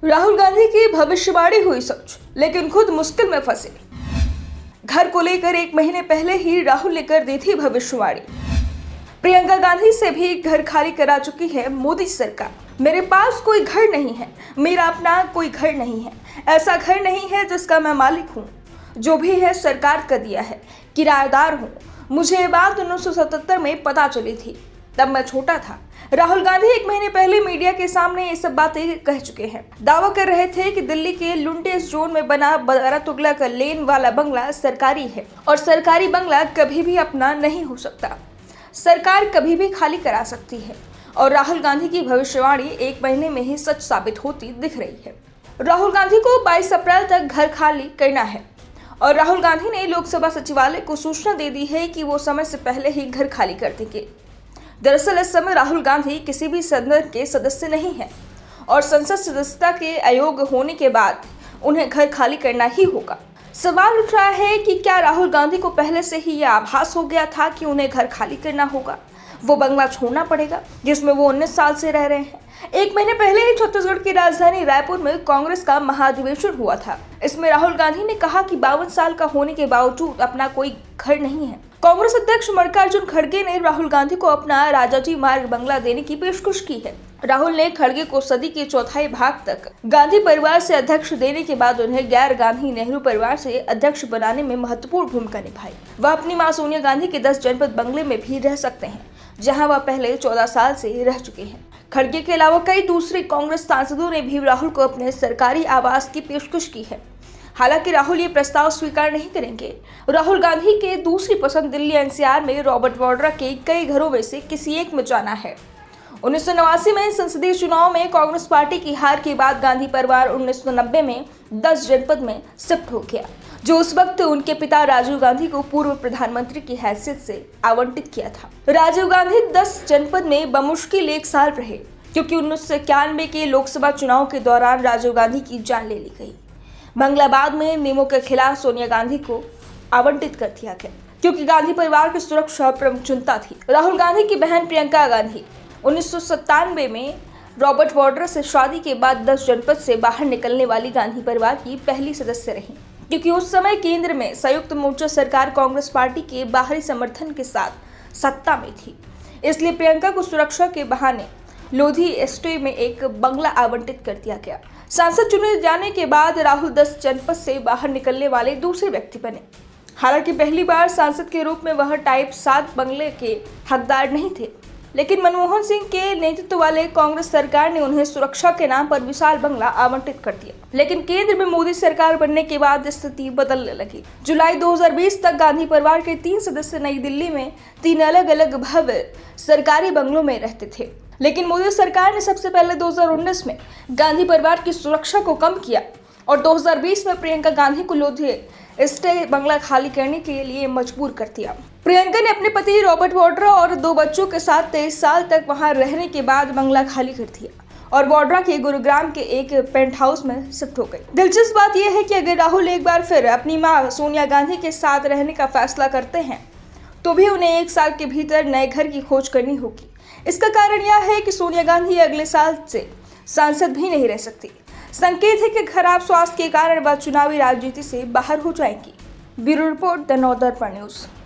राहुल गांधी की भविष्यवाणी हुई सच, लेकिन खुद मुश्किल में फंसे। घर को लेकर 1 महीने पहले ही राहुल ने कर दी थी भविष्यवाणी। प्रियंका गांधी से भी घर खाली करा चुकी है मोदी सरकार। मेरे पास कोई घर नहीं है, मेरा अपना कोई घर नहीं है, ऐसा घर नहीं है जिसका मैं मालिक हूँ। जो भी है सरकार का दिया है, किराएदार हूँ। मुझे ये बात 1977 में पता चली थी, तब मैं छोटा था। राहुल गांधी 1 महीने पहले मीडिया के सामने ये सब बातें कह चुके हैं। दावा कर रहे थे कि दिल्ली के लुंटेस जोन में बना बारातुगलक लेन वाला बंगला सरकारी है और सरकारी बंगला कभी भी अपना नहीं हो सकता, सरकार कभी भी खाली करा सकती है। और राहुल गांधी की भविष्यवाणी 1 महीने में ही सच साबित होती दिख रही है। राहुल गांधी को 22 अप्रैल तक घर खाली करना है और राहुल गांधी ने लोकसभा सचिवालय को सूचना दे दी है कि वो समय से पहले ही घर खाली कर देंगे। दरअसल इस समय राहुल गांधी किसी भी सदन के सदस्य नहीं है और संसद सदस्यता के अयोग्य होने के बाद उन्हें घर खाली करना ही होगा। सवाल उठ रहा है कि क्या राहुल गांधी को पहले से ही यह आभास हो गया था कि उन्हें घर खाली करना होगा, वो बंगला छोड़ना पड़ेगा जिसमें वो 19 साल से रह रहे हैं। 1 महीने पहले ही छत्तीसगढ़ की राजधानी रायपुर में कांग्रेस का महाधिवेशन हुआ था। इसमें राहुल गांधी ने कहा कि 52 साल का होने के बावजूद अपना कोई घर नहीं है। कांग्रेस अध्यक्ष मल्लिकार्जुन खड़गे ने राहुल गांधी को अपना राजाजी मार्ग बंगला देने की पेशकश की है। राहुल ने खड़गे को सदी के चौथाई भाग तक गांधी परिवार से अध्यक्ष देने के बाद उन्हें गैर गांधी नेहरू परिवार से अध्यक्ष बनाने में महत्वपूर्ण भूमिका निभाई। वह अपनी मां सोनिया गांधी के 10 जनपद बंगले में भी रह सकते हैं, जहां वह पहले 14 साल से रह चुके हैं। खड़गे के अलावा कई दूसरे कांग्रेस सांसदों ने भी राहुल को अपने सरकारी आवास की पेशकश की है। हालांकि राहुल ये प्रस्ताव स्वीकार नहीं करेंगे। राहुल गांधी के दूसरी पसंद दिल्ली एनसीआर में रॉबर्ट वाड्रा के कई घरों में से किसी एक में जाना है। 1989 में संसदीय चुनाव में कांग्रेस पार्टी की हार के बाद गांधी परिवार 1990 में 10 जनपद में शिफ्ट हो गया, जो उस वक्त उनके पिता राजीव गांधी को पूर्व प्रधानमंत्री की हैसियत से आवंटित किया था। राजीव गांधी 10 जनपद में बमुश्किल 1 साल रहे, क्योंकि 1991 के लोकसभा चुनाव के दौरान राजीव गांधी की जान ले ली गई। बंगला बाद में नियमों के खिलाफ सोनिया गांधी को आवंटित कर दिया गया, क्योंकि गांधी परिवार की सुरक्षा प्रमुख चिंता थी। राहुल गांधी की बहन प्रियंका गांधी 1997 में रॉबर्ट वाड्रा से शादी के बाद 10 जनपद से बाहर निकलने वाली गांधी परिवार की पहली सदस्य रही, क्योंकि उस समय केंद्र में संयुक्त मोर्चा सरकार कांग्रेस पार्टी के बाहरी समर्थन के साथ सत्ता में थी। इसलिए प्रियंका को सुरक्षा के बहाने लोधी एस्टेट में एक बंगला आवंटित कर दिया गया। सांसद चुने जाने के बाद राहुल 10 जनपद से बाहर निकलने वाले दूसरे व्यक्ति बने। हालांकि पहली बार सांसद के रूप में वह टाइप 7 बंगले के हकदार नहीं थे, लेकिन मनमोहन सिंह के नेतृत्व वाले कांग्रेस सरकार ने उन्हें सुरक्षा के नाम पर विशाल बंगला आवंटित कर दिया। लेकिन केंद्र में मोदी सरकार बनने के बाद स्थिति बदलने लगी। जुलाई 2020 तक गांधी परिवार के 3 सदस्य नई दिल्ली में 3 अलग अलग भव्य सरकारी बंगलों में रहते थे। लेकिन मोदी सरकार ने सबसे पहले 2019 में गांधी परिवार की सुरक्षा को कम किया और 2020 में प्रियंका गांधी को लोधी एस्टेट बंगला खाली करने के लिए मजबूर कर दिया। प्रियंका ने अपने पति रॉबर्ट वाड्रा और 2 बच्चों के साथ 23 साल तक वहां रहने के बाद बंगला खाली कर दिया और वाड्रा के गुरुग्राम के एक पेंट हाउस में शिफ्ट हो गई। दिलचस्प बात यह है कि अगर राहुल एक बार फिर अपनी मां सोनिया गांधी के साथ रहने का फैसला करते हैं, तो भी उन्हें 1 साल के भीतर नए घर की खोज करनी होगी। इसका कारण यह है कि सोनिया गांधी अगले साल से सांसद भी नहीं रह सकती। संकेत है कि खराब स्वास्थ्य के कारण वह चुनावी राजनीति से बाहर हो जाएंगी। Bureau report, the Navdarpan news.